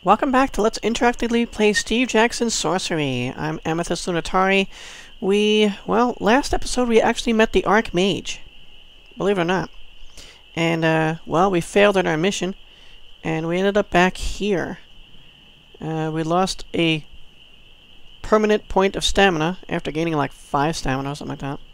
Welcome back to Let's Interactively Play Steve Jackson's Sorcery. I'm Amethyst Lunatari. Last episode we actually met the Archmage. Believe it or not. And, we failed in our mission. And we ended up back here. We lost a permanent point of stamina after gaining like 5 stamina or something like that.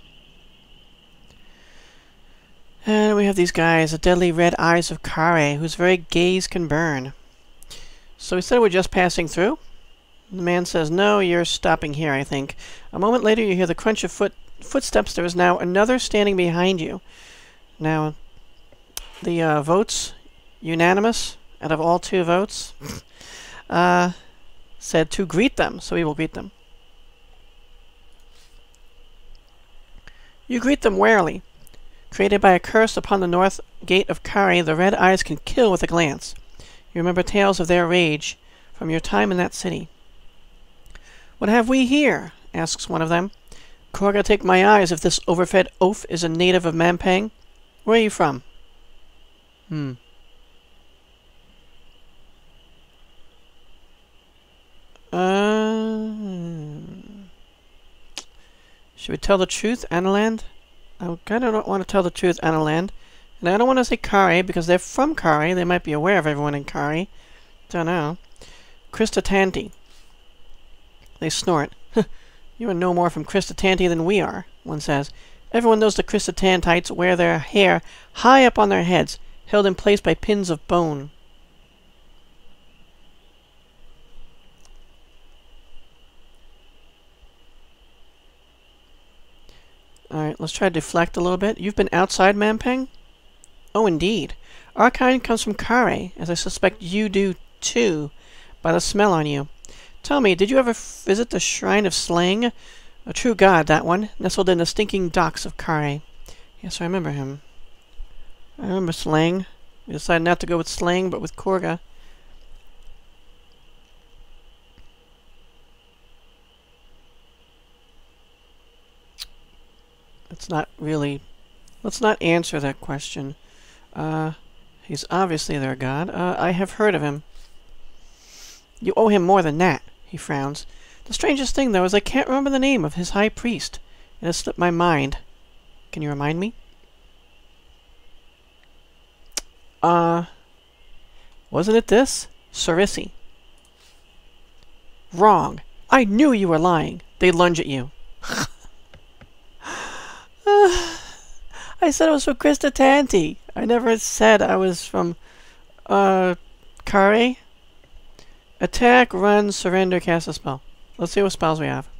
And we have these guys, the deadly red eyes of Kare, whose very gaze can burn. So we said we're just passing through. The man says, no, you're stopping here, I think. A moment later you hear the crunch of footsteps. There is now another standing behind you. Now, the votes, unanimous, out of all 2 votes, said to greet them, so we will greet them. You greet them warily. Created by a curse upon the north gate of Kare, the red eyes can kill with a glance. You remember tales of their rage from your time in that city. What have we here? Asks one of them. Korga, take my eyes if this overfed oaf is a native of Mampang. Where are you from? Should we tell the truth, Analand? I kind of don't want to tell the truth, Analand. And I don't want to say Kare, because they're from Kare. They might be aware of everyone in Kare. Don't know. Kristatanti. They snort. You are no more from Kristatanti than we are, one says. Everyone knows the Kristatantites wear their hair high up on their heads, held in place by pins of bone. Alright, let's try to deflect a little bit. You've been outside Mampang? Oh, indeed. Our kind comes from Kare, as I suspect you do, too, by the smell on you. Tell me, did you ever visit the Shrine of Slang? A true god, that one, nestled in the stinking docks of Kare. Yes, I remember him. I remember Slang. We decided not to go with Slang, but with Korga. Let's not answer that question. He's obviously their god. I have heard of him. You owe him more than that, he frowns. The strangest thing, though, is I can't remember the name of his high priest. It has slipped my mind. Can you remind me? Wasn't it this? Sorcery. Wrong. I knew you were lying. They lunge at you. I said it was from Kristatanti. I never said I was from, Kare. Attack, run, surrender, cast a spell. Let's see what spells we have.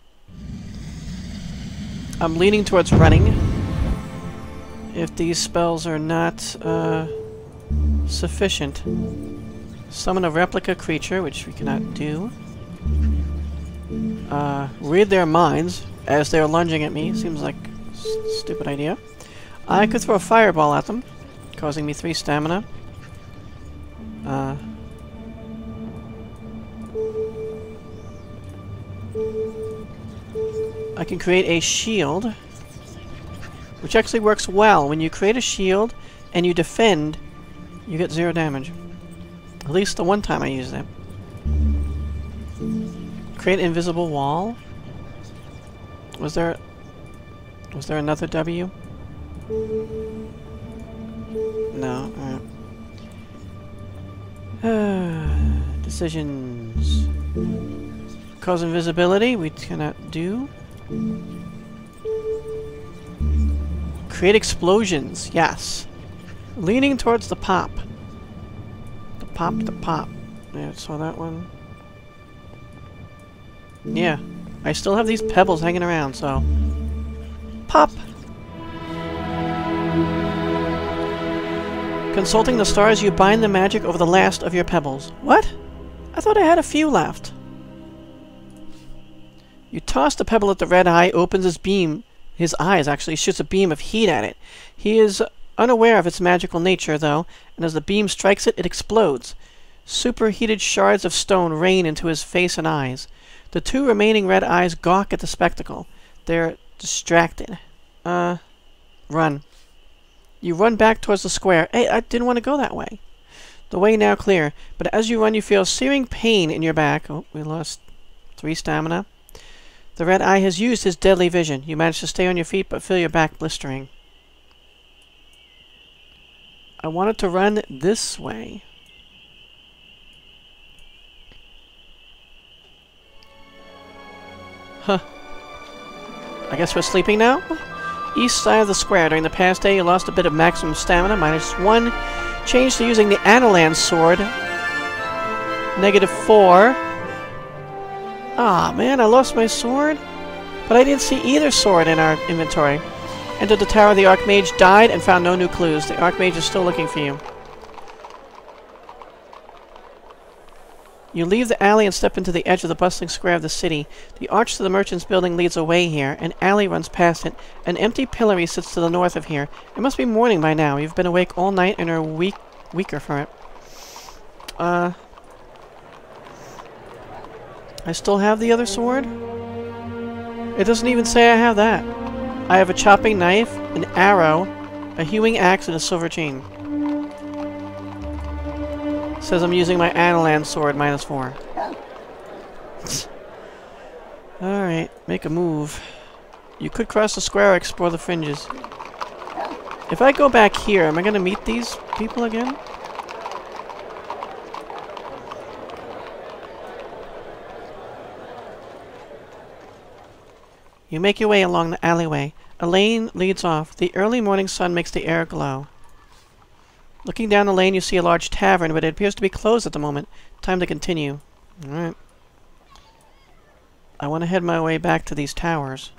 I'm leaning towards running. If these spells are not, sufficient. Summon a replica creature, which we cannot do. Read their minds as they're lunging at me. Seems like a stupid idea. I could throw a fireball at them, causing me 3 stamina. I can create a shield, which actually works well. When you create a shield and you defend, you get 0 damage. At least the one time I used it. Create invisible wall. Was there another W? No. Decisions. Cause invisibility, we cannot do. Create explosions, yes. Leaning towards the pop. The pop. Yeah, saw that one. Yeah. I still have these pebbles hanging around, so... Pop! Consulting the stars, you bind the magic over the last of your pebbles. What? I thought I had a few left. You toss the pebble at the red eye, opens his beam. His eyes actually shoots a beam of heat at it. He is unaware of its magical nature, though, and as the beam strikes it, it explodes. Superheated shards of stone rain into his face and eyes. The 2 remaining red eyes gawk at the spectacle. They're distracted. Run. You run back towards the square. Hey, I didn't want to go that way. The way now clear, but as you run you feel searing pain in your back. Oh, we lost 3 stamina. The red eye has used his deadly vision. You manage to stay on your feet, but feel your back blistering. I wanted to run this way. Huh. I guess we're sleeping now? East side of the square. During the past day, you lost a bit of maximum stamina, -1. Changed to using the Analan sword. -4. Ah, man, I lost my sword? But I didn't see either sword in our inventory. Entered the tower, the Archmage died and found no new clues. The Archmage is still looking for you. You leave the alley and step into the edge of the bustling square of the city. The arch to the merchant's building leads away here. An alley runs past it. An empty pillory sits to the north of here. It must be morning by now. You've been awake all night and are weaker for it. I still have the other sword? It doesn't even say I have that. I have a chopping knife, an arrow, a hewing axe, and a silver chain. It says I'm using my Analan sword, -4. Alright, make a move. You could cross the square or explore the fringes. If I go back here, am I going to meet these people again? You make your way along the alleyway. A lane leads off. The early morning sun makes the air glow. Looking down the lane, you see a large tavern, but it appears to be closed at the moment. Time to continue. Alright. I want to head my way back to these towers.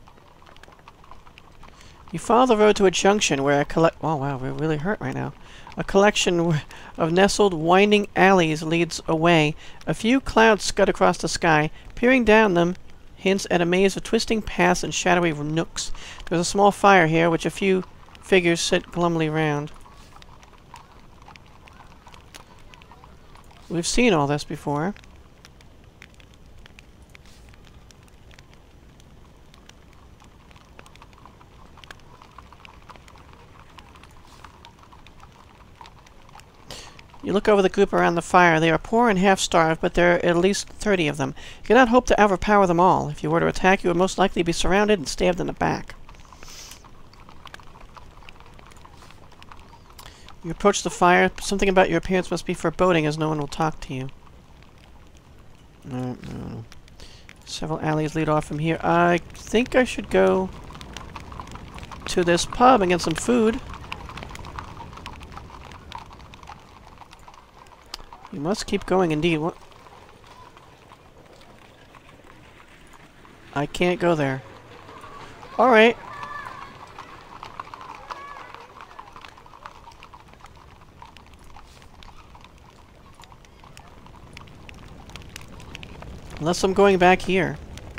You follow the road to a junction where oh wow, we're really hurt right now. A collection of nestled, winding alleys leads away. A few clouds scud across the sky. Peering down them hints at a maze of twisting paths and shadowy nooks. There's a small fire here, which a few figures sit glumly round. We've seen all this before. You look over the group around the fire. They are poor and half-starved, but there are at least 30 of them. You cannot hope to overpower them all. If you were to attack, you would most likely be surrounded and stabbed in the back. You approach the fire. Something about your appearance must be foreboding, as no one will talk to you. No. Several alleys lead off from here. I think I should go to this pub and get some food. You must keep going, indeed. What? I can't go there. Alright. Unless I'm going back here.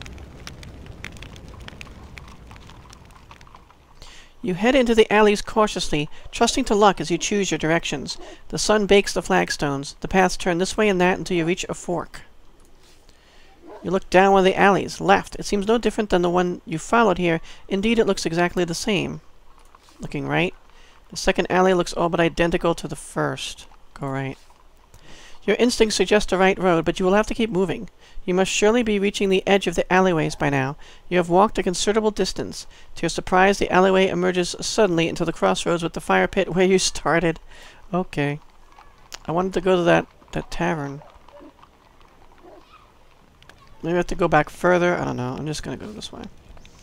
You head into the alleys cautiously, trusting to luck as you choose your directions. The sun bakes the flagstones. The paths turn this way and that until you reach a fork. You look down one of the alleys, left. It seems no different than the one you followed here. Indeed, it looks exactly the same. Looking right. The second alley looks all but identical to the first. Go right. Your instincts suggest the right road, but you will have to keep moving. You must surely be reaching the edge of the alleyways by now. You have walked a considerable distance. To your surprise, the alleyway emerges suddenly into the crossroads with the fire pit where you started. Okay. I wanted to go to that tavern. Maybe I have to go back further. I don't know. I'm just going to go this way.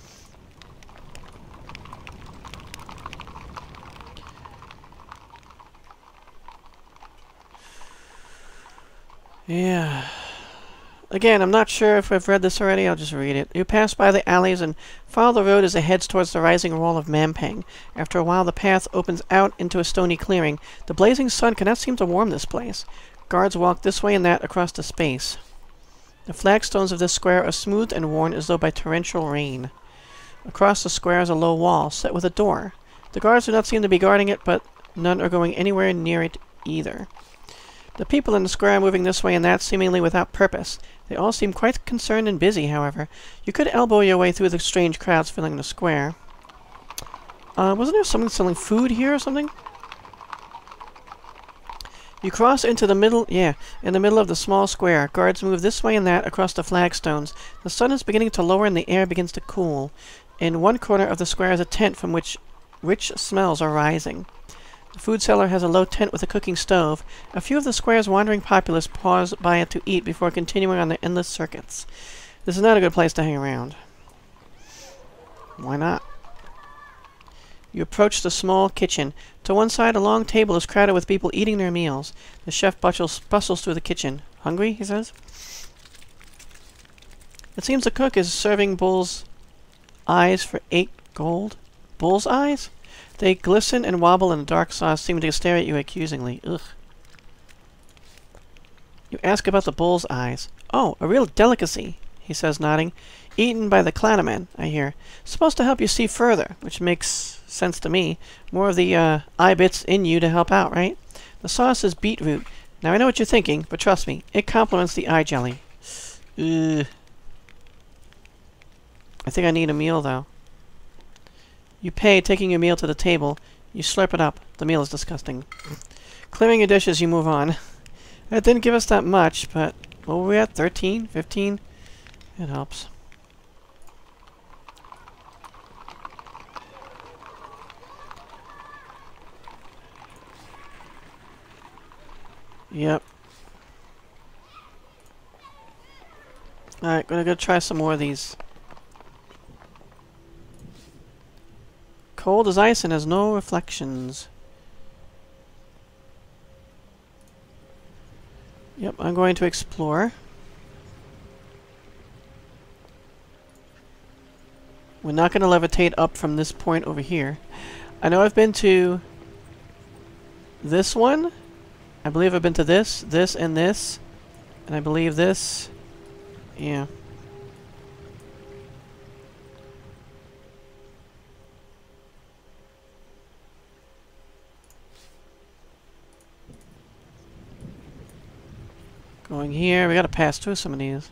Yeah. Again, I'm not sure if I've read this already. I'll just read it. You pass by the alleys and follow the road as it heads towards the rising wall of Mampang. After a while, the path opens out into a stony clearing. The blazing sun cannot seem to warm this place. Guards walk this way and that across the space. The flagstones of this square are smooth and worn as though by torrential rain. Across the square is a low wall, set with a door. The guards do not seem to be guarding it, but none are going anywhere near it either. The people in the square are moving this way and that, seemingly without purpose. They all seem quite concerned and busy, however. You could elbow your way through the strange crowds filling the square. Wasn't there someone selling food here or something? You cross into the middle, in the middle of the small square. Guards move this way and that across the flagstones. The sun is beginning to lower and the air begins to cool. In one corner of the square is a tent from which rich smells are rising. The food cellar has a low tent with a cooking stove. A few of the square's wandering populace pause by it to eat before continuing on their endless circuits. This is not a good place to hang around. Why not? You approach the small kitchen. To one side, a long table is crowded with people eating their meals. The chef bustles through the kitchen. Hungry, he says. It seems the cook is serving bull's eyes for 8 gold. Bull's eyes? They glisten and wobble in the dark sauce, seeming to stare at you accusingly. Ugh. You ask about the bull's eyes. Oh, a real delicacy, he says, nodding. Eaten by the clannamen, I hear. Supposed to help you see further, which makes sense to me. More of the eye bits in you to help out, right? The sauce is beetroot. Now I know what you're thinking, but trust me, it complements the eye jelly. Ugh. I think I need a meal, though. You pay, taking your meal to the table. You slurp it up. The meal is disgusting. Clearing your dishes, you move on. It didn't give us that much, but what were we at? 13? 15? It helps. Yep. Alright, gonna go try some more of these. Cold as ice and has no reflections. Yep, I'm going to explore. We're not going to levitate up from this point over here. I know I've been to this one. I believe I've been to this, this, and this. And I believe this. Yeah. Going here. We gotta pass through some of these.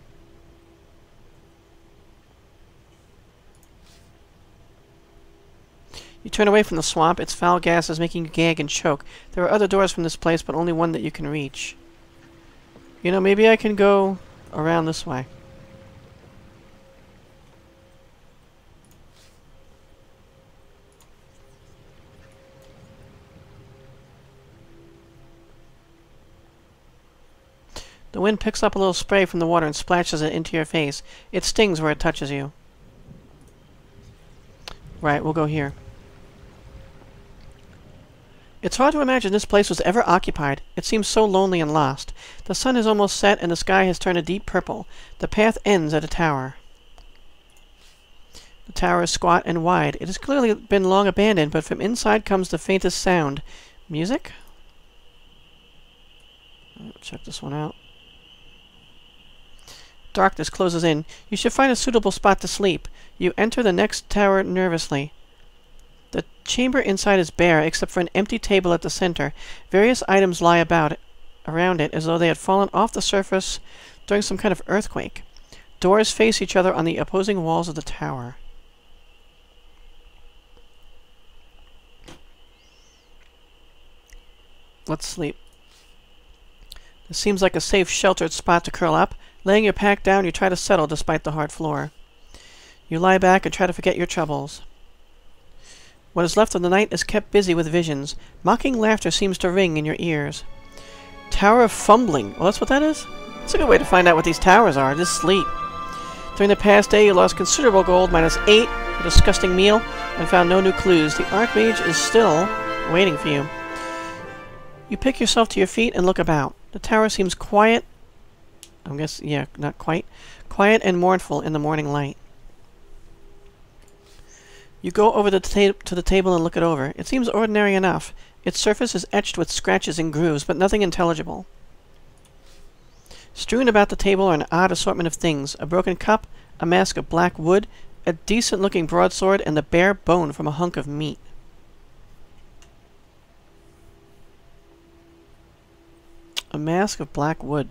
You turn away from the swamp. Its foul gas is making you gag and choke. There are other doors from this place, but only one that you can reach. You know, maybe I can go around this way. The wind picks up a little spray from the water and splashes it into your face. It stings where it touches you. Right, we'll go here. It's hard to imagine this place was ever occupied. It seems so lonely and lost. The sun is almost set and the sky has turned a deep purple. The path ends at a tower. The tower is squat and wide. It has clearly been long abandoned, but from inside comes the faintest sound. Music? Check this one out. Darkness closes in. You should find a suitable spot to sleep. You enter the next tower nervously. The chamber inside is bare, except for an empty table at the center. Various items lie around it, as though they had fallen off the surface during some kind of earthquake. Doors face each other on the opposing walls of the tower. Let's sleep. This seems like a safe, sheltered spot to curl up. Laying your pack down, you try to settle despite the hard floor. You lie back and try to forget your troubles. What is left of the night is kept busy with visions. Mocking laughter seems to ring in your ears. Tower of Fumbling. Well, that's what that is? It's a good way to find out what these towers are. Just sleep. During the past day, you lost considerable gold, -8, a disgusting meal, and found no new clues. The Archmage is still waiting for you. You pick yourself to your feet and look about. The tower seems quiet. I guess, yeah, not quite. Quiet and mournful in the morning light. You go over to the table and look it over. It seems ordinary enough. Its surface is etched with scratches and grooves, but nothing intelligible. Strewn about the table are an odd assortment of things. A broken cup, a mask of black wood, a decent-looking broadsword, and the bare bone from a hunk of meat. A mask of black wood.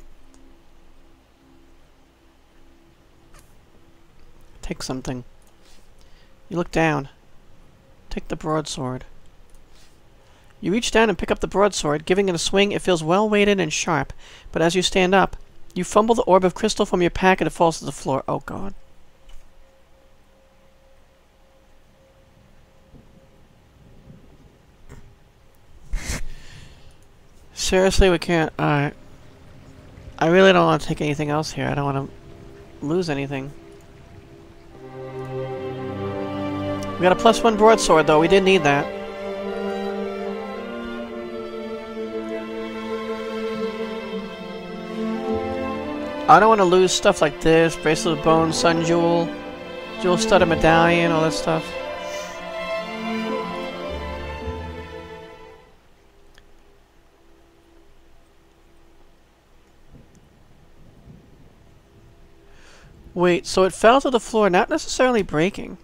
Take something. You look down. Take the broadsword. You reach down and pick up the broadsword. Giving it a swing, it feels well-weighted and sharp. But as you stand up, you fumble the orb of crystal from your pack and it falls to the floor. Oh, God. Seriously, we can't... Alright. I really don't want to take anything else here. I don't want to lose anything. We got a +1 broadsword, though. We did need that. I don't want to lose stuff like this. Bracelet of Bone, Sun Jewel, Jewel-studded medallion, all that stuff. Wait, so it fell to the floor, not necessarily breaking.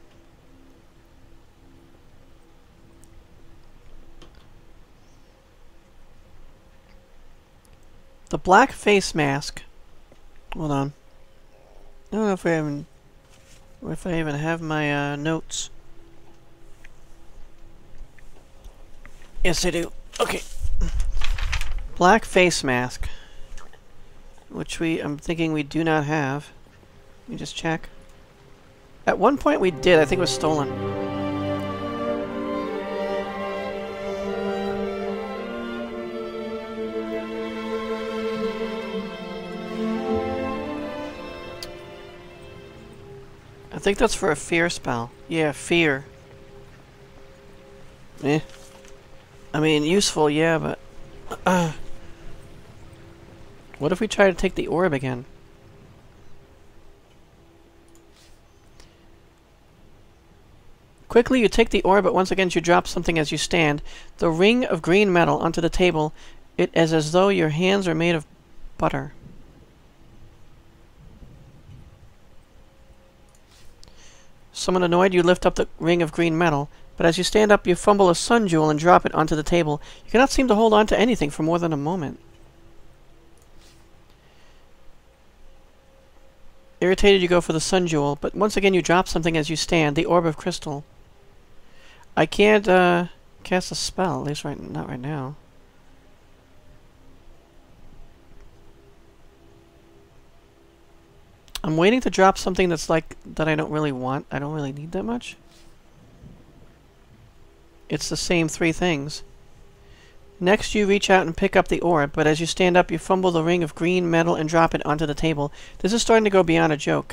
The black face mask. Hold on. I don't know if I even have my notes. Yes, I do. Okay. Black face mask, which I'm thinking we do not have. Let me just check. At one point we did. I think it was stolen. I think that's for a fear spell. Yeah, fear. Eh. I mean, useful, yeah, but... what if we try to take the orb again? Quickly, you take the orb, but once again you drop something as you stand. The ring of green metal onto the table. It is as though your hands are made of butter. Somewhat annoyed, you lift up the ring of green metal, but as you stand up, you fumble a sun jewel and drop it onto the table. You cannot seem to hold on to anything for more than a moment. Irritated, you go for the sun jewel, but once again you drop something as you stand, the orb of crystal. I can't cast a spell, at least not right now. I'm waiting to drop something that's like that I don't really want. I don't really need that much. It's the same three things. Next, you reach out and pick up the orb, but as you stand up, you fumble the ring of green metal and drop it onto the table. This is starting to go beyond a joke.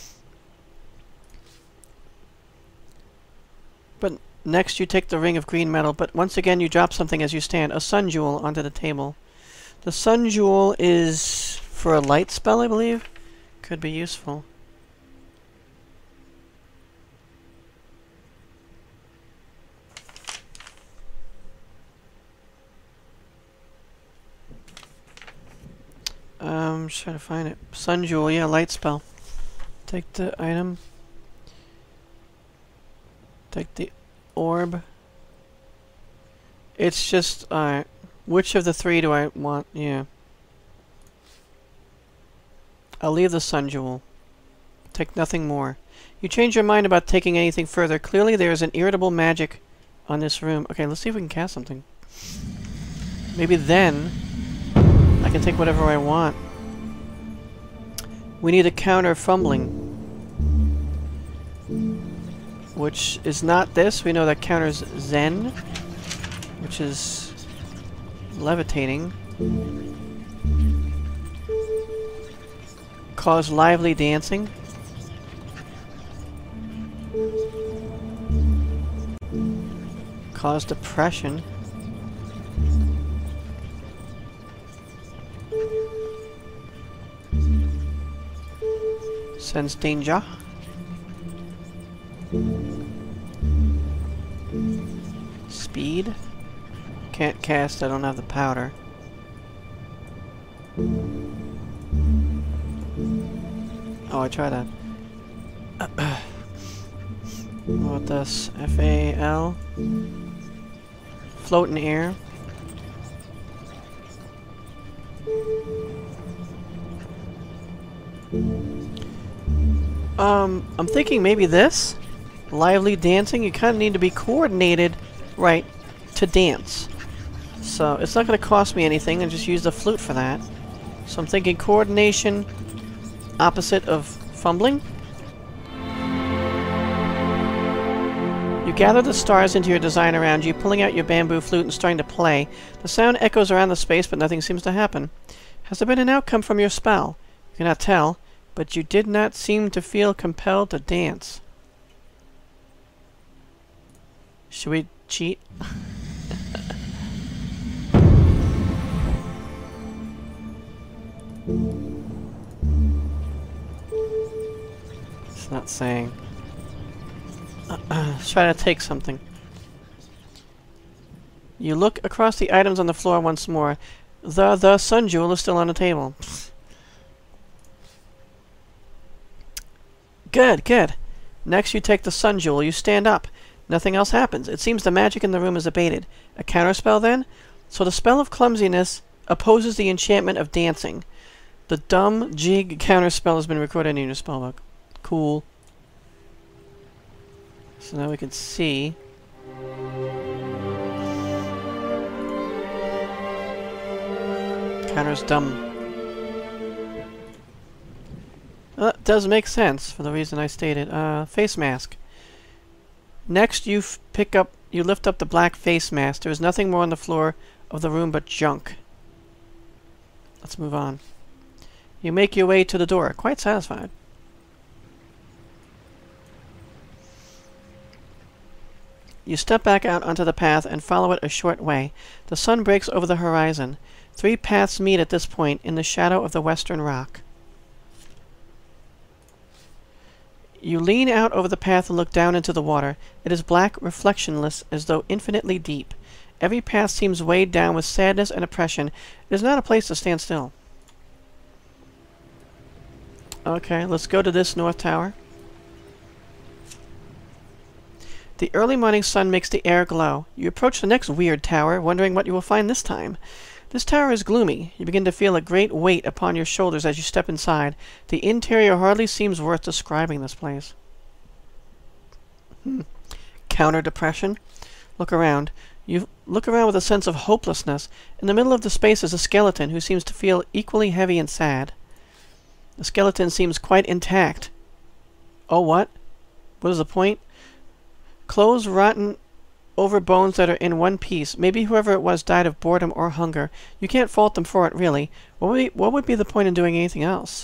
But next, you take the ring of green metal, but once again, you drop something as you stand, a sun jewel onto the table. The sun jewel is for a light spell, I believe. Could be useful. Just trying to find it. Sun jewel, yeah, light spell. Take the item. Take the orb. It's just, alright. Which of the three do I want? Yeah. I'll leave the sun jewel. Take nothing more. You change your mind about taking anything further. Clearly there is an irritable magic on this room. Okay, let's see if we can cast something. Maybe then I can take whatever I want. We need to counter fumbling. Which is not this. We know that counters Zen, which is levitating. Cause lively dancing. Cause depression. Sense danger. Speed. Can't cast, I don't have the powder. Oh, I tried that. What about this? F-A-L. Float in air. I'm thinking maybe this? Lively dancing? You kind of need to be coordinated, right, to dance. So it's not going to cost me anything and just use the flute for that. So I'm thinking coordination, opposite of fumbling. You gather the stars into your design around you, pulling out your bamboo flute and starting to play. The sound echoes around the space, but nothing seems to happen. Has there been an outcome from your spell? You cannot tell, but you did not seem to feel compelled to dance. Should we cheat? It's not saying. Let's try to take something. You look across the items on the floor once more. The sun jewel is still on the table. Good, good. Next you take the sun jewel. You stand up. Nothing else happens. It seems the magic in the room is abated. A counterspell then? So the spell of clumsiness opposes the enchantment of dancing. The dumb jig counterspell has been recorded in your spellbook. Cool. So now we can see. Counter's dumb. Well, that does make sense for the reason I stated. Face mask. Next, you lift up the black face mask. There is nothing more on the floor of the room but junk. Let's move on. You make your way to the door, quite satisfied. You step back out onto the path and follow it a short way. The sun breaks over the horizon. 3 paths meet at this point in the shadow of the western rock. You lean out over the path and look down into the water. It is black, reflectionless, as though infinitely deep. Every path seems weighed down with sadness and oppression. It is not a place to stand still. Okay, let's go to this north tower. The early morning sun makes the air glow. You approach the next weird tower, wondering what you will find this time. This tower is gloomy. You begin to feel a great weight upon your shoulders as you step inside. The interior hardly seems worth describing this place. Counter depression. Look around. You look around with a sense of hopelessness. In the middle of the space is a skeleton who seems to feel equally heavy and sad. The skeleton seems quite intact. Oh, what? What is the point? Clothes rotten over bones that are in one piece. Maybe whoever it was died of boredom or hunger. You can't fault them for it, really. What would be the point in doing anything else?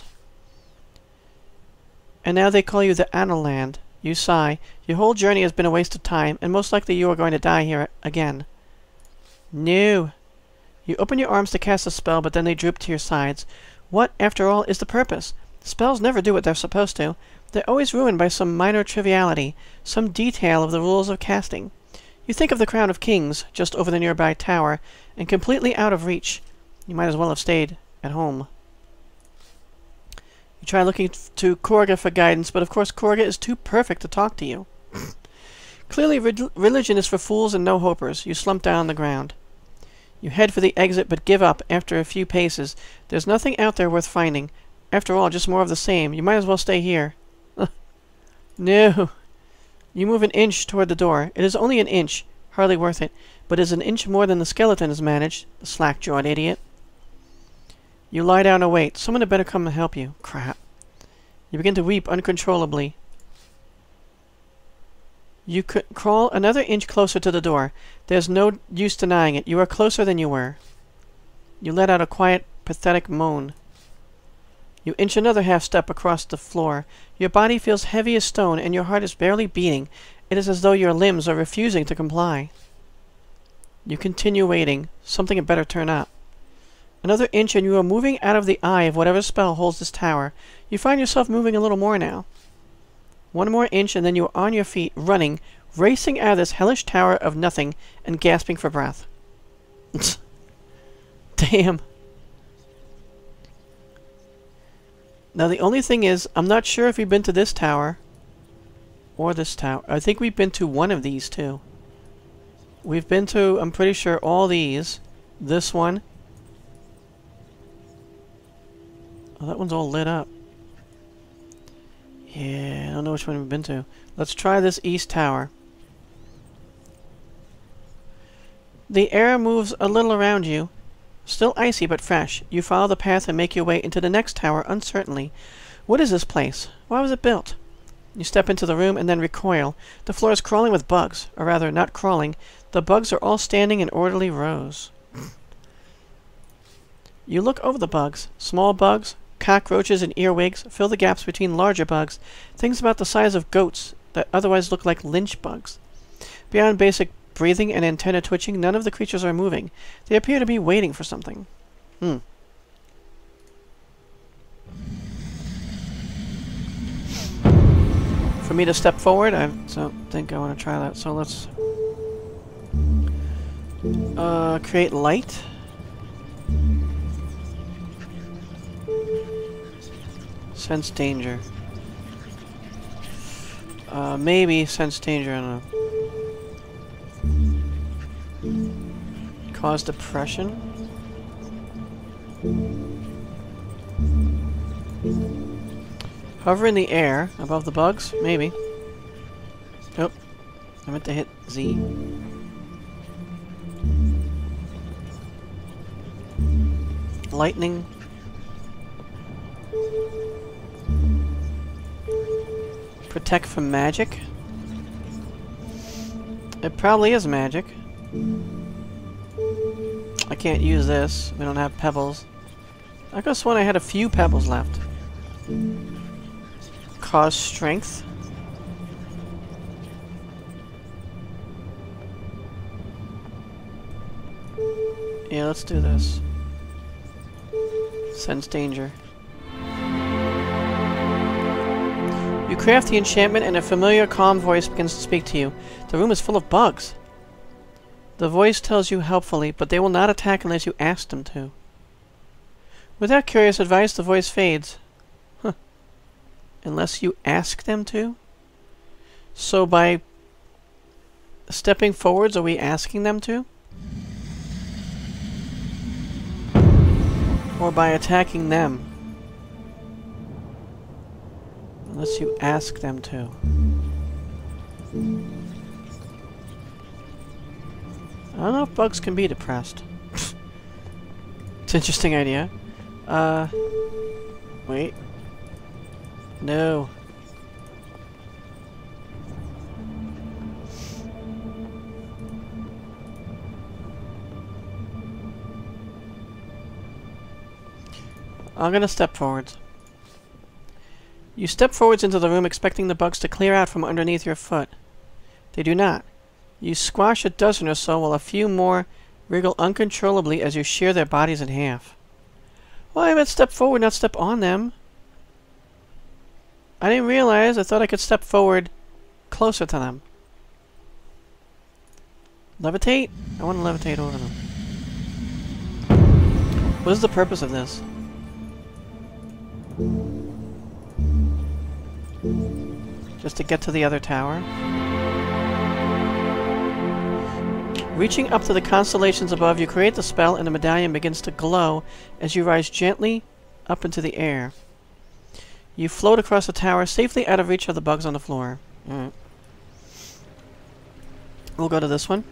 And now they call you the Analand. You sigh. Your whole journey has been a waste of time, and most likely you are going to die here again. No. You open your arms to cast a spell, but then they droop to your sides. What, after all, is the purpose? Spells never do what they're supposed to. They're always ruined by some minor triviality, some detail of the rules of casting. You think of the Crown of Kings, just over the nearby tower, and completely out of reach. You might as well have stayed at home. You try looking to Korga for guidance, but of course Korga is too perfect to talk to you. Clearly religion is for fools and no-hopers. You slump down on the ground. You head for the exit, but give up after a few paces. There's nothing out there worth finding. After all, just more of the same. You might as well stay here. No. You move an inch toward the door. It is only an inch. Hardly worth it. But is an inch more than the skeleton has managed. The slack-jawed idiot. You lie down and wait. Someone had better come and help you. Crap. You begin to weep uncontrollably. You could crawl another inch closer to the door. There's no use denying it. You are closer than you were. You let out a quiet, pathetic moan. You inch another half-step across the floor. Your body feels heavy as stone, and your heart is barely beating. It is as though your limbs are refusing to comply. You continue waiting. Something had better turn up. Another inch, and you are moving out of the eye of whatever spell holds this tower. You find yourself moving a little more now. One more inch, and then you are on your feet, running, racing out of this hellish tower of nothing, and gasping for breath. Damn. Now the only thing is, I'm not sure if we've been to this tower, or this tower. I think we've been to one of these two. We've been to, I'm pretty sure, all these. This one. Oh, that one's all lit up. Yeah, I don't know which one we've been to. Let's try this east tower. The air moves a little around you. Still icy but fresh. You follow the path and make your way into the next tower uncertainly. What is this place? Why was it built? You step into the room and then recoil. The floor is crawling with bugs. Or rather, not crawling. The bugs are all standing in orderly rows. You look over the bugs. Small bugs, cockroaches and earwigs fill the gaps between larger bugs. Things about the size of goats that otherwise look like lynch bugs. Beyond basic breathing and antenna twitching, none of the creatures are moving. They appear to be waiting for something. For me to step forward, I don't think I want to try that. So let's create light. Sense danger. Maybe sense danger, I don't know. Cause depression? Hover in the air above the bugs? Maybe. Oh, I meant to hit Z. Lightning. Protect from magic? It probably is magic. I can't use this. We don't have pebbles. I could have sworn I had a few pebbles left. Cause strength. Yeah, let's do this. Sense danger. You craft the enchantment and a familiar, calm voice begins to speak to you. The room is full of bugs. The voice tells you helpfully, but they will not attack unless you ask them to. Without curious advice, the voice fades. Huh. Unless you ask them to? So by stepping forwards, are we asking them to? Or by attacking them? Unless you ask them to. I don't know if bugs can be depressed. It's an interesting idea. Wait. No. I'm gonna step forwards. You step forwards into the room expecting the bugs to clear out from underneath your foot. They do not. You squash a dozen or so while a few more wriggle uncontrollably as you shear their bodies in half. Well, I meant step forward, not step on them. I didn't realize. I thought I could step forward closer to them. Levitate? I want to levitate over them. What is the purpose of this? Just to get to the other tower? Reaching up to the constellations above, you create the spell and the medallion begins to glow as you rise gently up into the air. You float across the tower, safely out of reach of the bugs on the floor. Alright. We'll go to this one.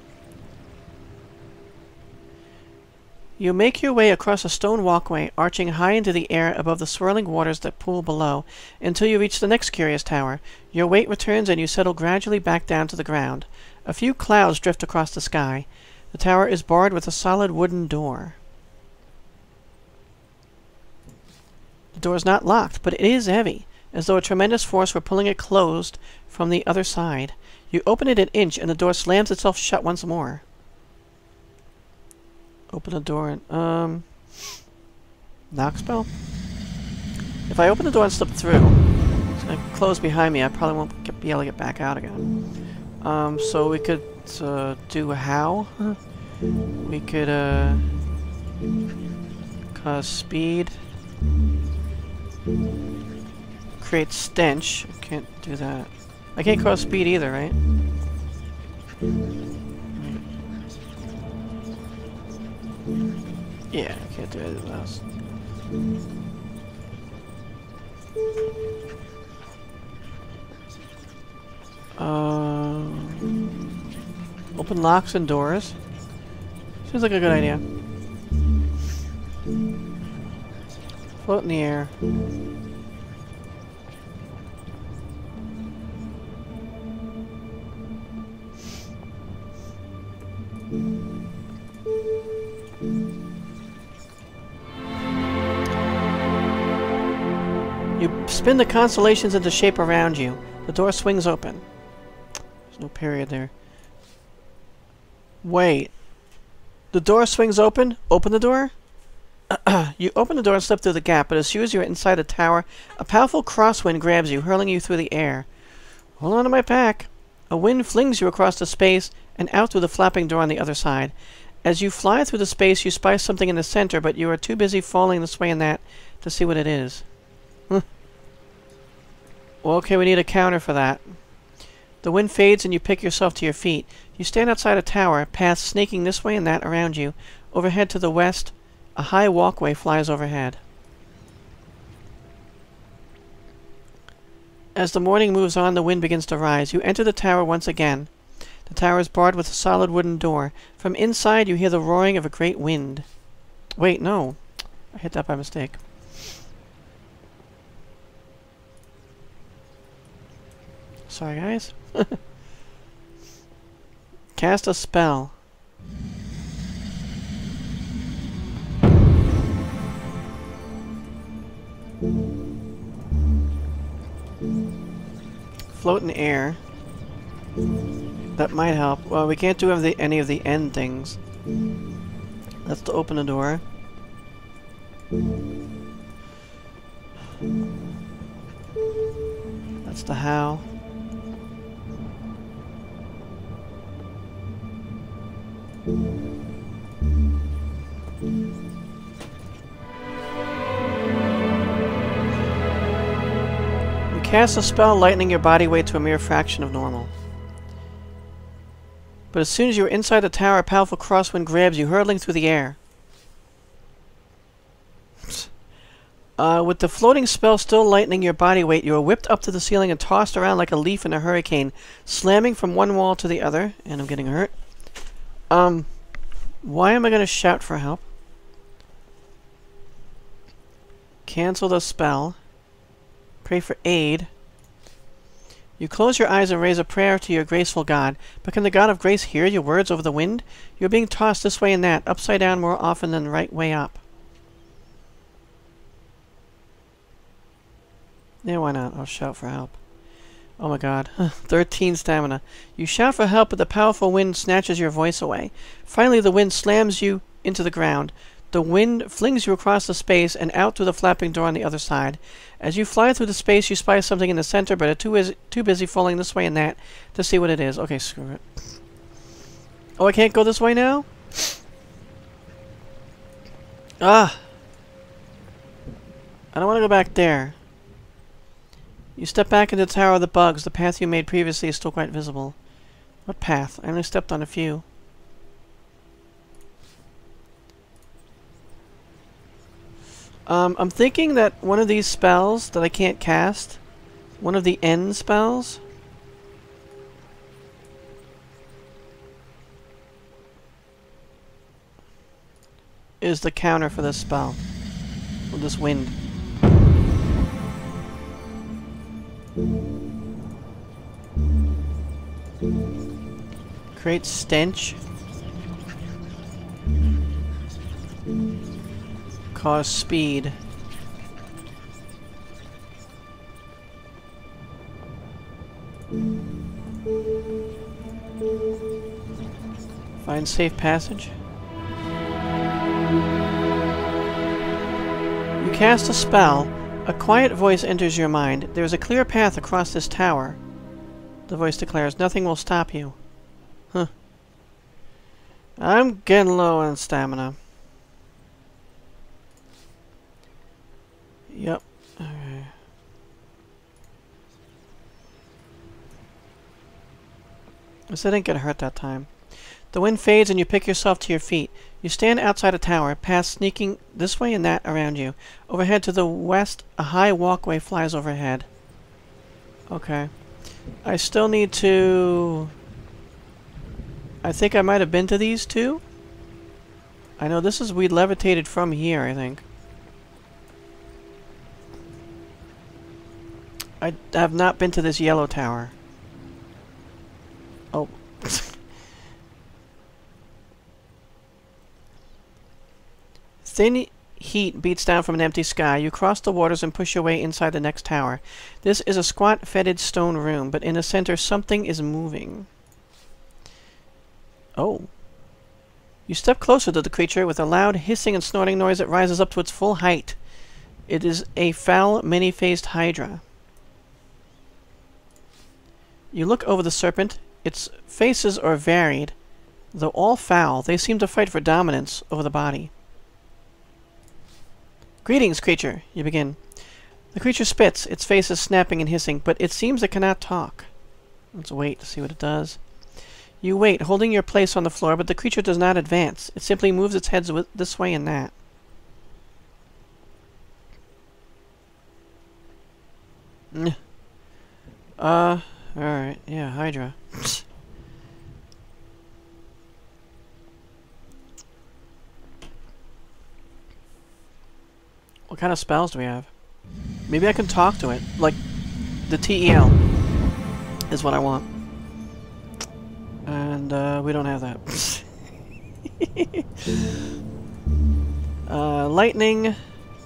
You make your way across a stone walkway, arching high into the air above the swirling waters that pool below, until you reach the next curious tower. Your weight returns and you settle gradually back down to the ground. A few clouds drift across the sky. The tower is barred with a solid wooden door. The door is not locked, but it is heavy, as though a tremendous force were pulling it closed from the other side. You open it an inch and the door slams itself shut once more. Open the door and, knock spell? If I open the door and slip through, it's going to close behind me. I probably won't be able to get back out again. So we could do how? We could cause speed. Create stench. I can't do that. I can't cause speed either, right? Yeah, I can't do anything else. Open locks and doors. Seems like a good idea. Float in the air. You spin the constellations into shape around you. The door swings open. There's no period there. Wait. The door swings open? Open the door? You open the door and slip through the gap, but as soon as you're inside the tower, a powerful crosswind grabs you, hurling you through the air. Hold on to my pack. A wind flings you across the space and out through the flapping door on the other side. As you fly through the space, you spy something in the center, but you are too busy falling this way and that to see what it is. Well, okay, we need a counter for that. The wind fades and you pick yourself to your feet. You stand outside a tower, paths snaking this way and that around you. Overhead to the west, a high walkway flies overhead. As the morning moves on, the wind begins to rise. You enter the tower once again. The tower is barred with a solid wooden door. From inside, you hear the roaring of a great wind. Wait, no. I hit that by mistake. Sorry, guys. Cast a spell. Float in air. That might help. Well, we can't do any of the end things. That's to open the door. That's the how. You cast a spell, lightening your body weight to a mere fraction of normal. But as soon as you are inside the tower, a powerful crosswind grabs you, hurtling through the air. With the floating spell still lightening your body weight, you are whipped up to the ceiling and tossed around like a leaf in a hurricane, slamming from one wall to the other, and I'm getting hurt. Why am I going to shout for help? Cancel the spell. Pray for aid. You close your eyes and raise a prayer to your graceful God. But can the God of grace hear your words over the wind? You are being tossed this way and that, upside down more often than the right way up. Yeah, why not? I'll shout for help. Oh my god. 13 stamina. You shout for help, but the powerful wind snatches your voice away. Finally, the wind slams you into the ground. The wind flings you across the space and out through the flapping door on the other side. As you fly through the space, you spy something in the center, but are too busy falling this way and that to see what it is. Okay, screw it. Oh, I can't go this way now? Ah! I don't want to go back there. You step back into the Tower of the Bugs. The path you made previously is still quite visible. What path? I only stepped on a few. I'm thinking that one of these spells that I can't cast, one of the end spells, is the counter for this spell. With this wind. Create stench. Cause speed. Find safe passage. You cast a spell. A quiet voice enters your mind. There is a clear path across this tower. The voice declares, nothing will stop you. Huh. I'm getting low on stamina. Yep. Okay. Guess I didn't get hurt that time. The wind fades and you pick yourself to your feet. You stand outside a tower, paths sneaking this way and that around you. Overhead to the west, a high walkway flies overhead. Okay. I still need to... I think I might have been to these two. I know this is... we levitated from here, I think. I have not been to this yellow tower. Oh. Thin heat beats down from an empty sky. You cross the waters and push your way inside the next tower. This is a squat, fetid stone room, but in the center something is moving. Oh. You step closer to the creature with a loud hissing and snorting noise that rises up to its full height. It is a foul, many-faced Hydra. You look over the serpent. Its faces are varied. Though all foul, they seem to fight for dominance over the body. Greetings, creature, you begin. The creature spits, its face is snapping and hissing, but it seems it cannot talk. Let's wait to see what it does. You wait, holding your place on the floor, but the creature does not advance. It simply moves its head this way and that. Alright, yeah, Hydra. What kind of spells do we have? Maybe I can talk to it. Like, the TEL is what I want. And, we don't have that. Lightning.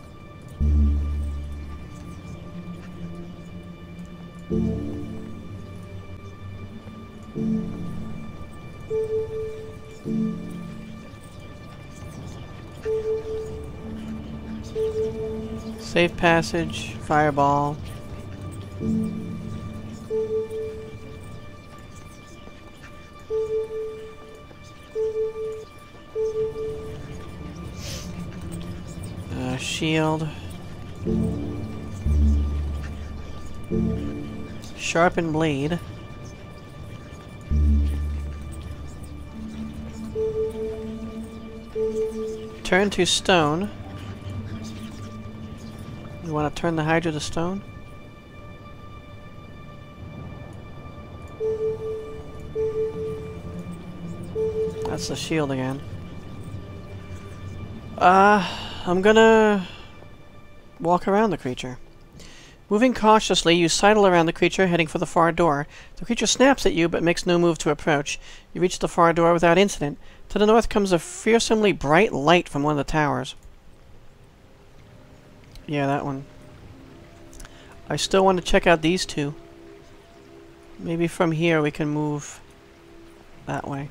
Safe passage, fireball. Shield. Sharpened blade. Turn to stone. You want to turn the Hydra to stone? That's the shield again. I'm gonna walk around the creature. Moving cautiously, you sidle around the creature, heading for the far door. The creature snaps at you, but makes no move to approach. You reach the far door without incident. To the north comes a fearsomely bright light from one of the towers. Yeah, that one. I still want to check out these two. Maybe from here we can move that way.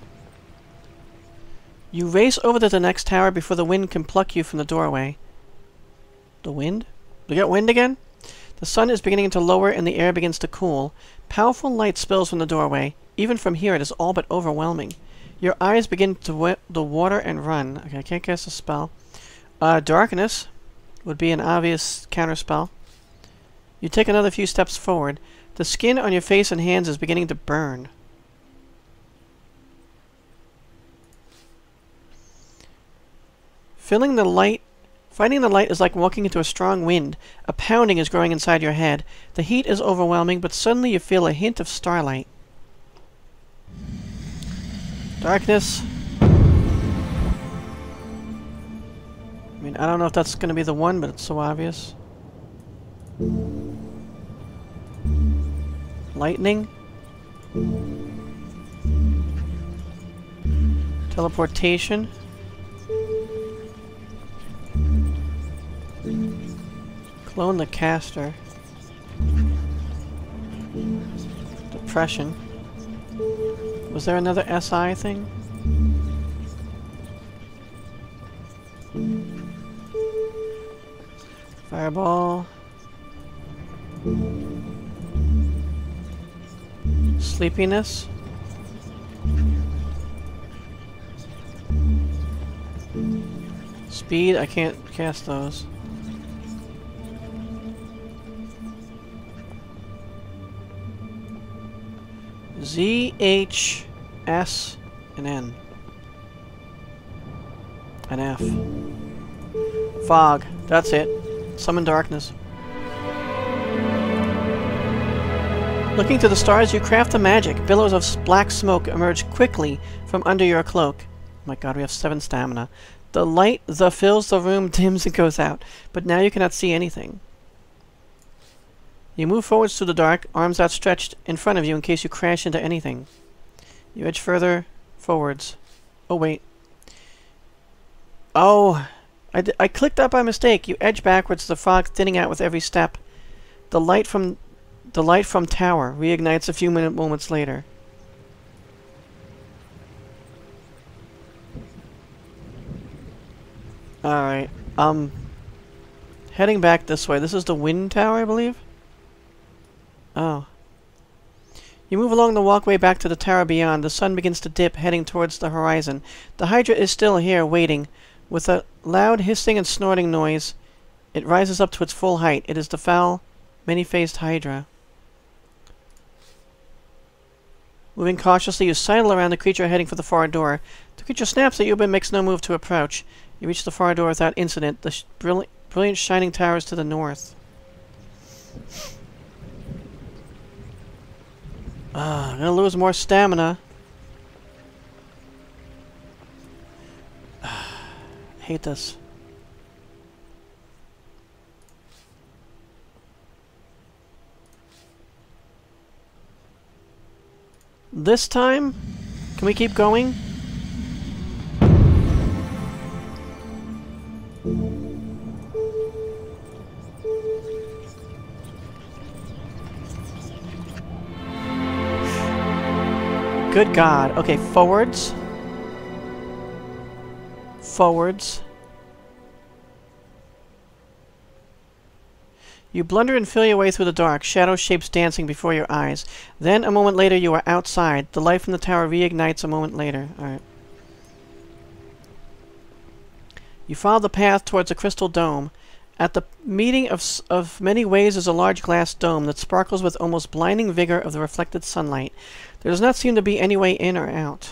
You race over to the next tower before the wind can pluck you from the doorway. The wind? We got wind again? The sun is beginning to lower and the air begins to cool. Powerful light spills from the doorway. Even from here it is all but overwhelming. Your eyes begin to water and run. Okay, I can't cast a spell. Darkness would be an obvious counterspell. You take another few steps forward. The skin on your face and hands is beginning to burn. Finding the light is like walking into a strong wind. A pounding is growing inside your head. The heat is overwhelming, but suddenly you feel a hint of starlight. Darkness. I mean, I don't know if that's going to be the one, but it's so obvious. Lightning. Teleportation. Clone the caster. Depression. Was there another SI thing? Fireball. Sleepiness. Speed, I can't cast those. Z, H, S, and N. And F. Fog. That's it. Summon darkness. Looking to the stars, you craft the magic. Billows of black smoke emerge quickly from under your cloak. Oh my god, we have 7 stamina. The light that fills the room dims and goes out, but now you cannot see anything. You move forwards through the dark, arms outstretched in front of you in case you crash into anything. You edge further forwards. Oh, wait. Oh, I clicked that by mistake. You edge backwards, the fog thinning out with every step. The light from tower reignites a few moments later. Alright, heading back this way. This is the wind tower, I believe? Oh. You move along the walkway back to the tower beyond. The sun begins to dip, heading towards the horizon. The Hydra is still here, waiting. With a loud hissing and snorting noise, it rises up to its full height. It is the foul, many-faced Hydra. Moving cautiously, you sidle around the creature heading for the far door. The creature snaps at you but makes no move to approach. You reach the far door without incident. The brilliant shining towers to the north. I'm gonna lose more stamina. Hate this. This time, can we keep going? Good God. Okay, forwards. Forwards. You blunder and feel your way through the dark, shadow shapes dancing before your eyes. Then, a moment later, you are outside. The light from the tower reignites a moment later. Alright. You follow the path towards a crystal dome. At the meeting of many ways is a large glass dome that sparkles with almost blinding vigor of the reflected sunlight. There does not seem to be any way in or out.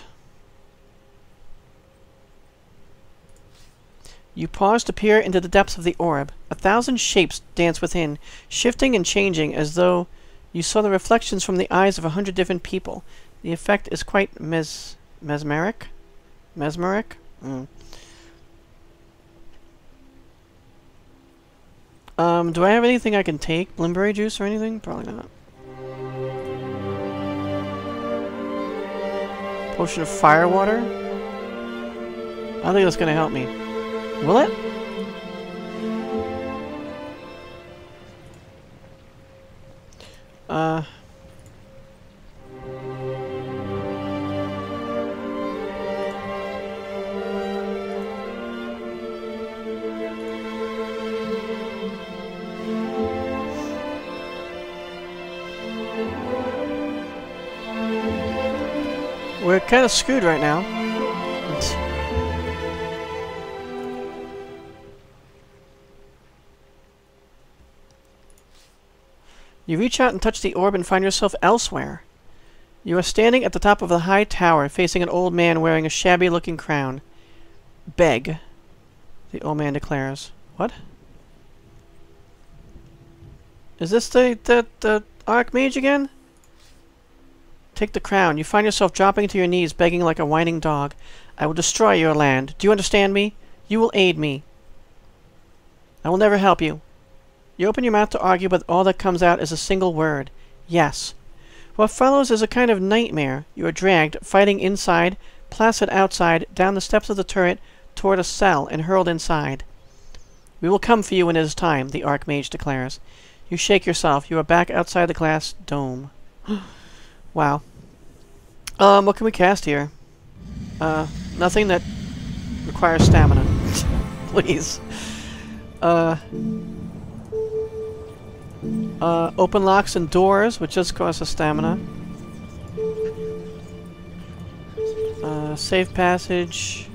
You pause to peer into the depths of the orb. 1,000 shapes dance within, shifting and changing as though you saw the reflections from the eyes of 100 different people. The effect is quite mesmeric? Mesmeric? Do I have anything I can take? Blimberry juice or anything? Probably not. Potion of fire water? I don't think that's gonna help me. Will it? We're kind of screwed right now. You reach out and touch the orb and find yourself elsewhere. You are standing at the top of a high tower, facing an old man wearing a shabby-looking crown. Beg, the old man declares. What? Is this the Archmage again? Take the crown. You find yourself dropping to your knees, begging like a whining dog. I will destroy your land. Do you understand me? You will aid me. I will never help you. You open your mouth to argue, but all that comes out is a single word. Yes. What follows is a kind of nightmare. You are dragged, fighting inside, placid outside, down the steps of the turret, toward a cell, and hurled inside. We will come for you when it is time, the Archmage declares. You shake yourself. You are back outside the glass dome. Wow. What can we cast here? Nothing that requires stamina. Please. Open locks and doors, which just costs us stamina. Safe passage.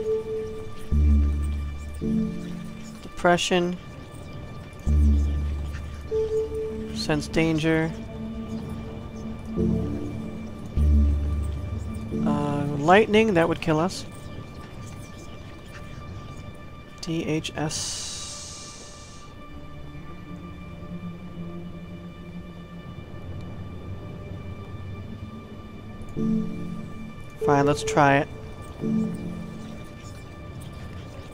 Depression. Sense danger. Lightning, that would kill us. DHS. Fine, let's try it.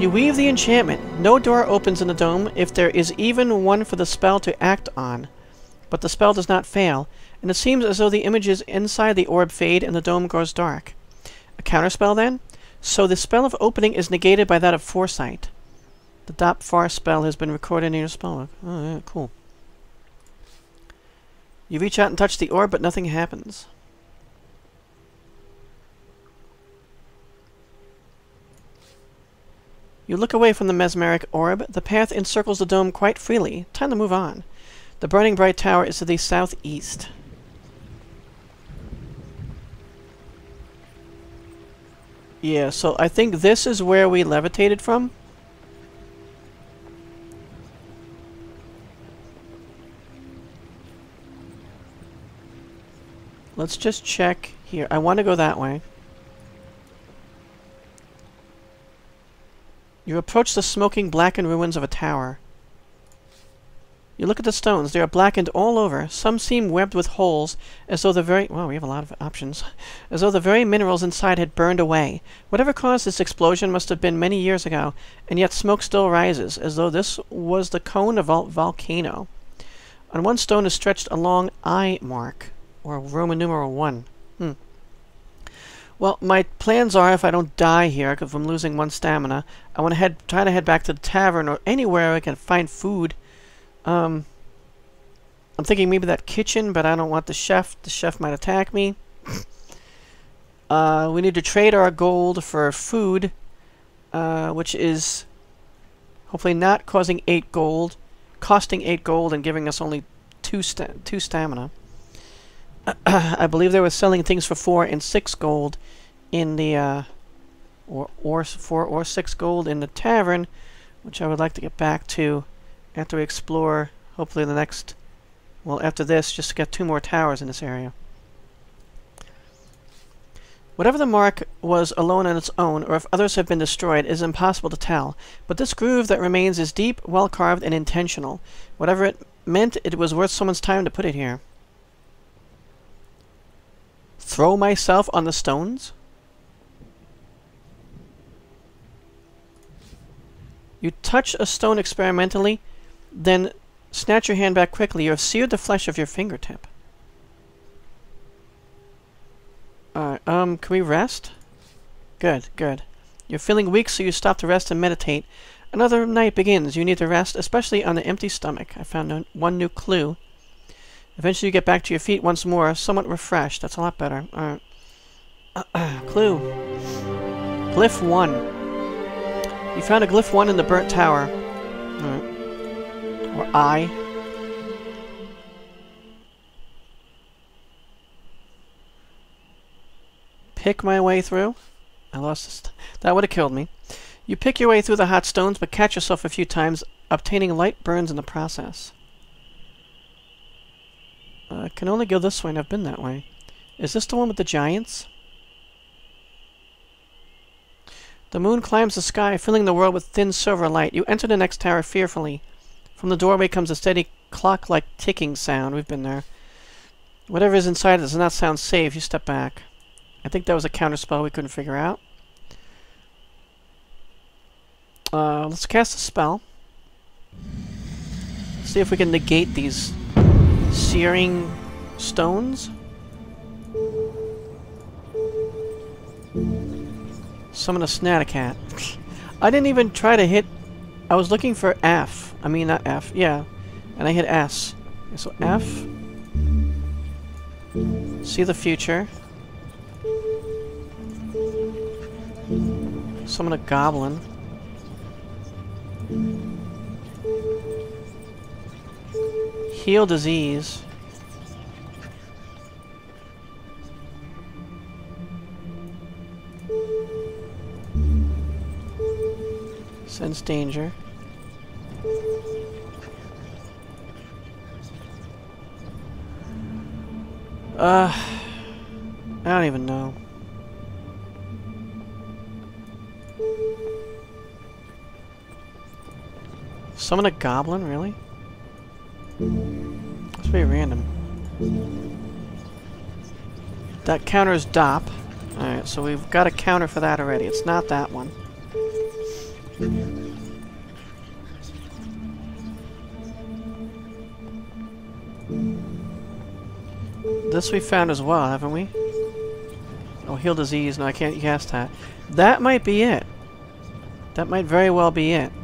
You weave the enchantment. No door opens in the dome if there is even one for the spell to act on. But the spell does not fail, and it seems as though the images inside the orb fade and the dome grows dark. A counterspell, then? So the spell of opening is negated by that of foresight. The Dop Far spell has been recorded in your spellbook. Oh, yeah, cool. You reach out and touch the orb, but nothing happens. You look away from the mesmeric orb. The path encircles the dome quite freely. Time to move on. The burning bright tower is to the southeast. Yeah, so I think this is where we levitated from. Let's just check here. I want to go that way. You approach the smoking, blackened ruins of a tower. You look at the stones. They are blackened all over. Some seem webbed with holes, as though the very... Wow, we have a lot of options. As though the very minerals inside had burned away. Whatever caused this explosion must have been many years ago, and yet smoke still rises, as though this was the cone of a volcano. On one stone is stretched a long I mark, or Roman numeral 1. Well, my plans are, if I don't die here, because I'm losing 1 stamina, I want to try to head back to the tavern or anywhere I can find food. I'm thinking maybe that kitchen, but I don't want the chef. The chef might attack me. We need to trade our gold for food, which is hopefully not causing 8 gold, costing 8 gold and giving us only 2 stamina. I believe they were selling things for 4 and 6 gold in the or 4 or 6 gold in the tavern, which I would like to get back to after we explore, hopefully the next, well, after this, just to get 2 more towers in this area. Whatever the mark was alone on its own, or if others have been destroyed, is impossible to tell, but this groove that remains is deep, well carved, and intentional. Whatever it meant, it was worth someone's time to put it here. Throw myself on the stones? You touch a stone experimentally, then snatch your hand back quickly. You have seared the flesh of your fingertip. Alright, can we rest? Good, good. You're feeling weak, so you stop to rest and meditate. Another night begins. You need to rest, especially on an empty stomach. I found 1 new clue. Eventually you get back to your feet once more, somewhat refreshed. That's a lot better. Alright. Clue. Glyph 1. You found a Glyph 1 in the burnt tower. Alright. Or I. Pick my way through. I lost this. That would have killed me. You pick your way through the hot stones, but catch yourself a few times, obtaining light burns in the process. I can only go this way, and I've been that way. Is this the one with the giants? The moon climbs the sky, filling the world with thin silver light. You enter the next tower fearfully. From the doorway comes a steady clock-like ticking sound. We've been there. Whatever is inside does not sound safe. You step back. I think that was a counterspell we couldn't figure out. Let's cast a spell. See if we can negate these searing stones. Summon a Snatacat. I didn't even try to hit... I was looking for F. I mean, not F. Yeah. And I hit S. Okay, so F. See the future. Summon a goblin. Heal disease. Sense danger. I don't even know. Summon a goblin, really? That's pretty random. That counters DOP. Alright, so we've got a counter for that already. It's not that one. This we found as well, haven't we? Oh, heal disease. No, I can't cast that. That might be it. That might very well be it.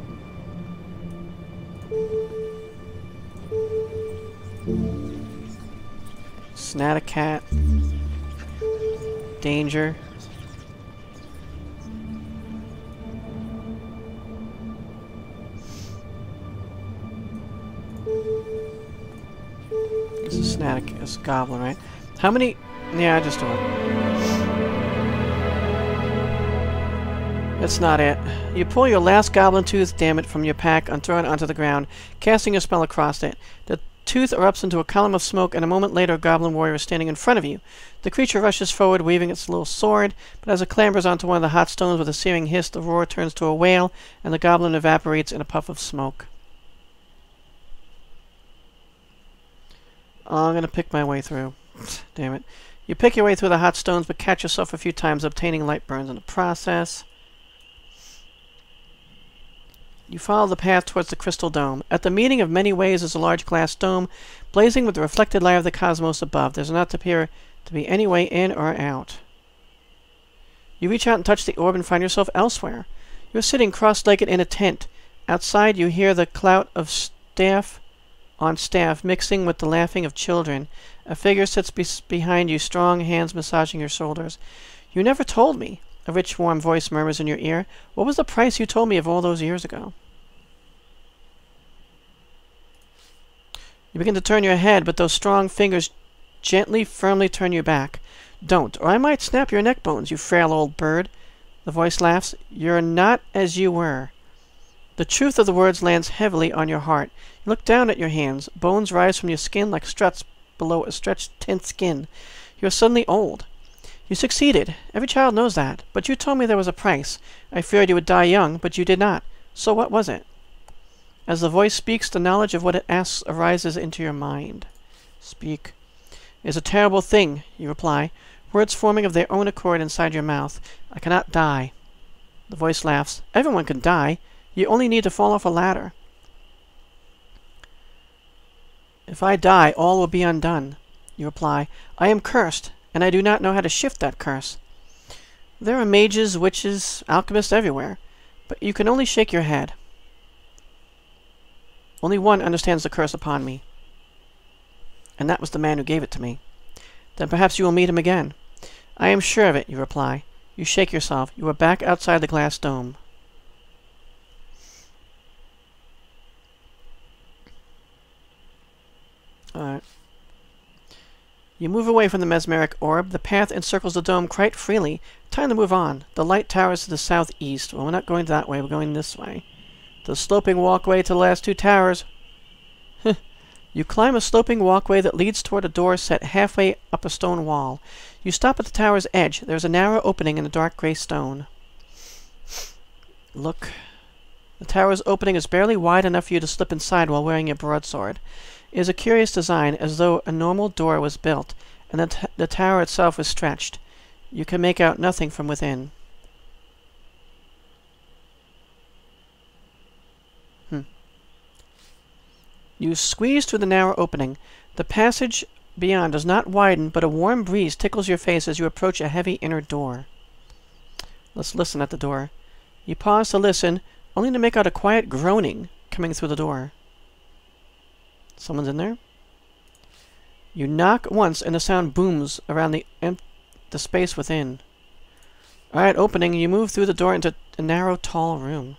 Snat cat. Danger. This is Snatic, it's a goblin, right? How many? Yeah, I just do it. That's not it. You pull your last goblin tooth, damn it, from your pack and throw it onto the ground, casting a spell across it. The tooth erupts into a column of smoke, and a moment later a goblin warrior is standing in front of you. The creature rushes forward, waving its little sword, but as it clambers onto one of the hot stones with a searing hiss, the roar turns to a wail, and the goblin evaporates in a puff of smoke. Oh, I'm gonna pick my way through. Damn it. You pick your way through the hot stones, but catch yourself a few times, obtaining light burns in the process. You follow the path towards the crystal dome. At the meeting of many ways is a large glass dome, blazing with the reflected light of the cosmos above. There does not appear to be any way in or out. You reach out and touch the orb and find yourself elsewhere. You are sitting cross-legged in a tent. Outside you hear the clout of staff on staff mixing with the laughing of children. A figure sits behind you, strong hands massaging your shoulders. You never told me. A rich, warm voice murmurs in your ear. What was the price you told me of all those years ago? You begin to turn your head, but those strong fingers gently, firmly turn you back. Don't, or I might snap your neck bones, you frail old bird. The voice laughs. You're not as you were. The truth of the words lands heavily on your heart. You look down at your hands. Bones rise from your skin like struts below a stretched, tense skin. You are suddenly old. You succeeded. Every child knows that. But you told me there was a price. I feared you would die young, but you did not. So what was it? As the voice speaks, the knowledge of what it asks arises into your mind. Speak. It is a terrible thing, you reply, words forming of their own accord inside your mouth. I cannot die. The voice laughs. Everyone can die. You only need to fall off a ladder. If I die, all will be undone. You reply. I am cursed, and I do not know how to shift that curse. There are mages, witches, alchemists everywhere, but you can only shake your head. Only one understands the curse upon me, and that was the man who gave it to me. Then perhaps you will meet him again. I am sure of it, you reply. You shake yourself. You are back outside the glass dome. Alright. You move away from the mesmeric orb. The path encircles the dome quite freely. Time to move on. The light towers to the southeast. Well, we're not going that way. We're going this way. The sloping walkway to the last two towers. You climb a sloping walkway that leads toward a door set halfway up a stone wall. You stop at the tower's edge. There is a narrow opening in the dark gray stone. Look. The tower's opening is barely wide enough for you to slip inside while wearing your broadsword. It is a curious design, as though a normal door was built, and the tower itself was stretched. You can make out nothing from within. You squeeze through the narrow opening. The passage beyond does not widen, but a warm breeze tickles your face as you approach a heavy inner door. Let's listen at the door. You pause to listen, only to make out a quiet groaning coming through the door. Someone's in there? You knock once, and the sound booms around the space within. Alright, opening. You move through the door into a narrow, tall room.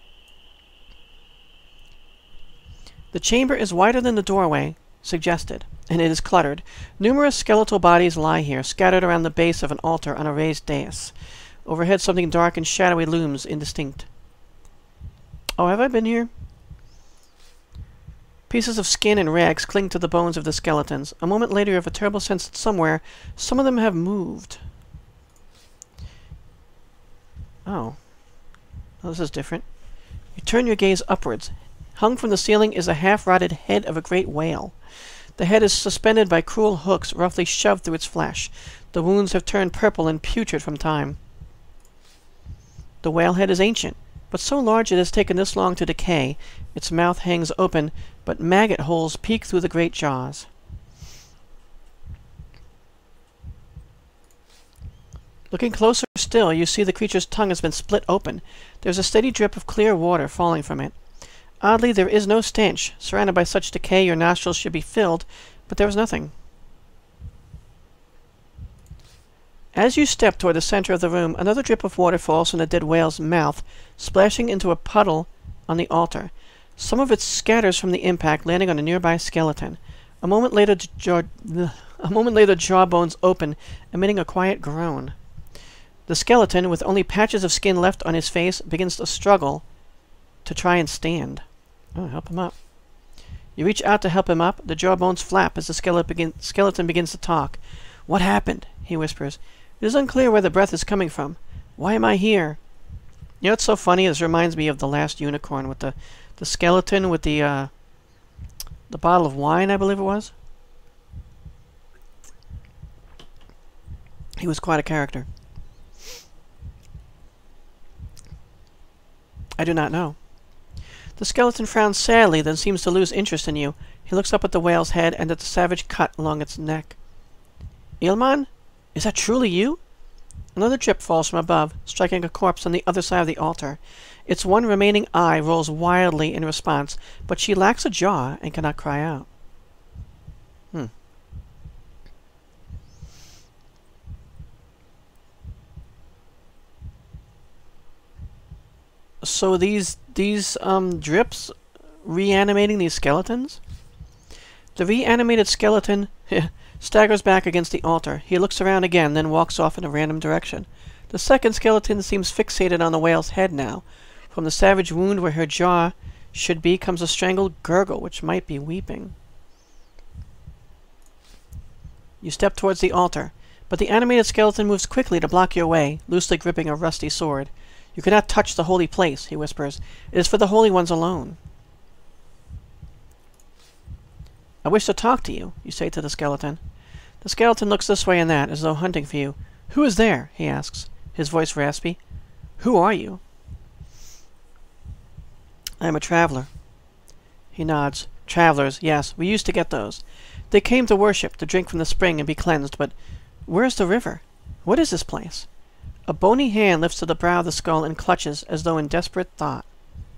The chamber is wider than the doorway suggested, and it is cluttered. Numerous skeletal bodies lie here, scattered around the base of an altar on a raised dais. Overhead, something dark and shadowy looms, indistinct. Oh, have I been here? Pieces of skin and rags cling to the bones of the skeletons. A moment later, you have a terrible sense that somewhere, some of them have moved. Oh. Well, this is different. You turn your gaze upwards. Hung from the ceiling is a half-rotted head of a great whale. The head is suspended by cruel hooks roughly shoved through its flesh. The wounds have turned purple and putrid from time. The whale head is ancient. but so large it has taken this long to decay. Its mouth hangs open, but maggot holes peek through the great jaws. Looking closer still, you see the creature's tongue has been split open. There's a steady drip of clear water falling from it. Oddly, there is no stench. Surrounded by such decay, your nostrils should be filled, but there was nothing. As you step toward the center of the room, another drip of water falls from the dead whale's mouth, splashing into a puddle on the altar. Some of it scatters from the impact, landing on a nearby skeleton. A moment later, jawbones open, emitting a quiet groan. The skeleton, with only patches of skin left on his face, begins to struggle to try and stand. Oh, help him up. You reach out to help him up. The jawbones flap as the skeleton begins to talk. "What happened?" he whispers. "It is unclear where the breath is coming from. Why am I here?" You know what's so funny? This reminds me of The Last Unicorn with the skeleton with the bottle of wine, I believe it was. He was quite a character. I do not know. The skeleton frowns sadly, then seems to lose interest in you. He looks up at the whale's head and at the savage cut along its neck. "Ilman? Is that truly you?" Another drip falls from above, striking a corpse on the other side of the altar. Its one remaining eye rolls wildly in response, but she lacks a jaw and cannot cry out. So these drips reanimating these skeletons? The reanimated skeleton staggers back against the altar. He looks around again, then walks off in a random direction. The second skeleton seems fixated on the whale's head now. From the savage wound where her jaw should be comes a strangled gurgle, which might be weeping. You step towards the altar, but the animated skeleton moves quickly to block your way, loosely gripping a rusty sword. "You cannot touch the holy place," he whispers. "It is for the holy ones alone." "I wish to talk to you," you say to the skeleton. The skeleton looks this way and that, as though hunting for you. "Who is there?" he asks, his voice raspy. "Who are you?" "I am a traveler." He nods. "Travelers, yes, we used to get those. They came to worship, to drink from the spring and be cleansed, but where's the river? What is this place?" A bony hand lifts to the brow of the skull and clutches, as though in desperate thought.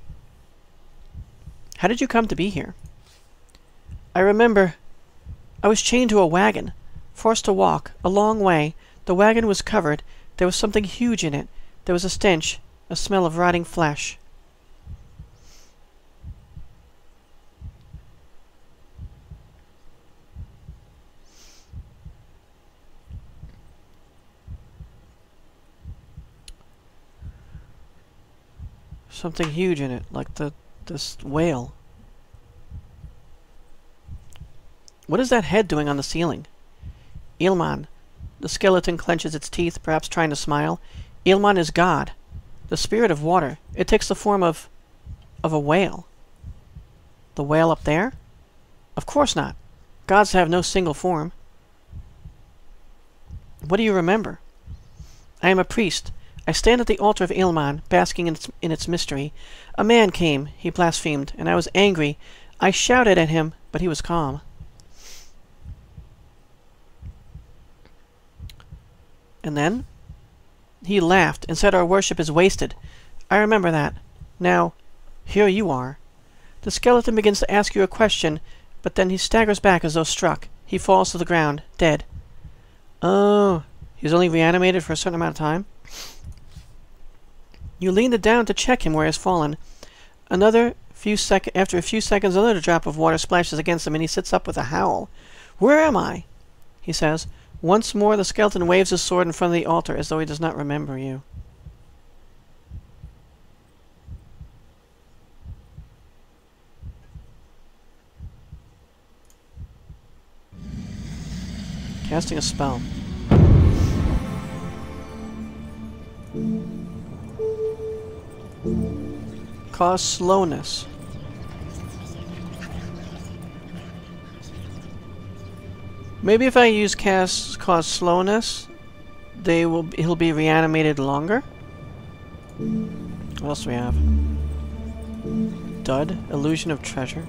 "How did you come to be here?" "I remember. I was chained to a wagon, forced to walk a long way. The wagon was covered. There was something huge in it. There was a stench, a smell of rotting flesh." Something huge in it, like this whale. "What is that head doing on the ceiling?" "Ilman." The skeleton clenches its teeth, perhaps trying to smile. "Ilman is God, the spirit of water. It takes the form of a whale." "The whale up there?" "Of course not. Gods have no single form." "What do you remember?" "I am a priest. I stand at the altar of Ilman, basking in its mystery. A man came," he blasphemed, "and I was angry. I shouted at him, but he was calm." "And then?" "He laughed and said our worship is wasted. I remember that. Now, here you are." The skeleton begins to ask you a question, but then he staggers back as though struck. He falls to the ground, dead. "Oh, he's only reanimated for a certain amount of time?" You lean it down to check him where he has fallen. After a few seconds, another drop of water splashes against him, and he sits up with a howl. "Where am I?" he says. Once more, the skeleton waves his sword in front of the altar, as though he does not remember you. Casting a spell. Cause slowness. Maybe if I use cause slowness, he'll be reanimated longer. What else do we have? Dud? Illusion of treasure.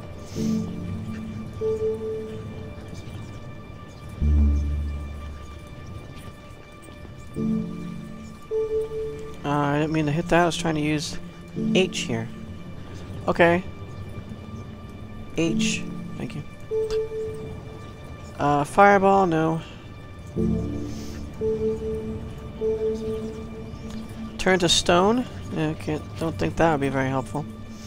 I didn't mean to hit that. I was trying to use H here. Okay. H. Thank you. Fireball, no. Turn to stone? Okay, don't think that would be very helpful.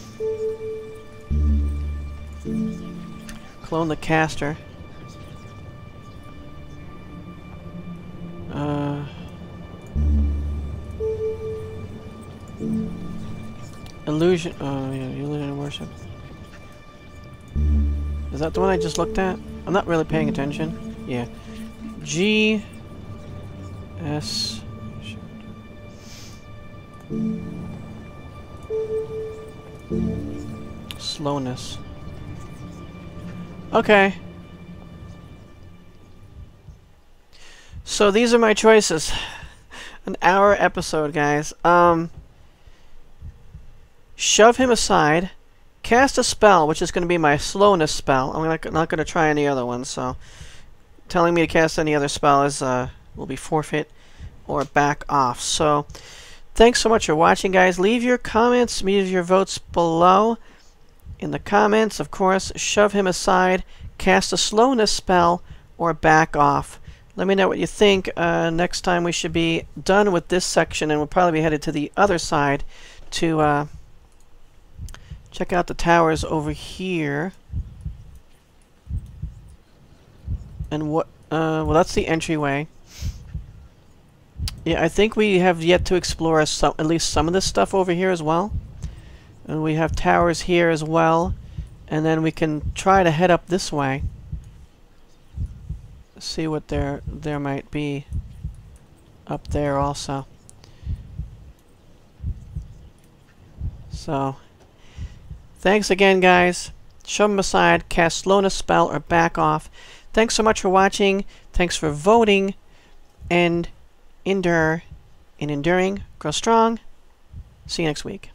Clone the caster. Illusion. Oh, yeah, illusion worship. Is that the one I just looked at? I'm not really paying attention. Yeah. G. S. Slowness. Okay. So these are my choices. An hour episode, guys. Shove him aside. Cast a spell, which is going to be my slowness spell. I'm not going to try any other ones, so telling me to cast any other spell is will be forfeit or back off. So thanks so much for watching, guys. Leave your comments, leave your votes below. In the comments, of course, shove him aside, cast a slowness spell, or back off. Let me know what you think. Next time we should be done with this section, and we'll probably be headed to the other side to check out the towers over here. And what? Well, that's the entryway. Yeah, I think we have yet to explore at least some of this stuff over here as well. And we have towers here as well. And then we can try to head up this way. See what there might be up there also. So, thanks again, guys. Shove them aside, cast slowness spell, or back off. Thanks so much for watching. Thanks for voting. And endure. In enduring, grow strong. See you next week.